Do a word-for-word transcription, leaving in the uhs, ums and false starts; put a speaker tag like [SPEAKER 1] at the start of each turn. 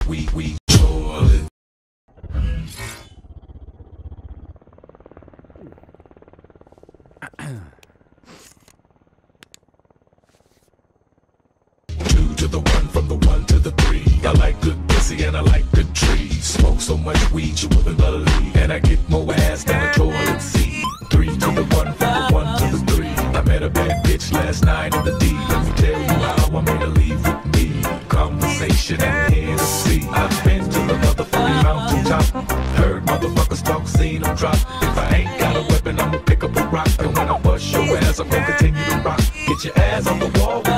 [SPEAKER 1] we, we toilet. Two to the one, from the one to the three. I like good pussy and I like good trees. Smoke so much weed you wouldn't believe. And I get more ass than a toilet seat. Three to the one, from the one to the three. I met a bad bitch last night in the D. Let me tell you how I made her leave with me. Conversation and Hennessy. I've been to the motherfucking mountaintop. Heard motherfuckers talk, seen them drop. If I ain't got a weapon, I'ma pick up a rock. And when I bust your ass, I'm gonna continue to rock. Get your ass on the wall.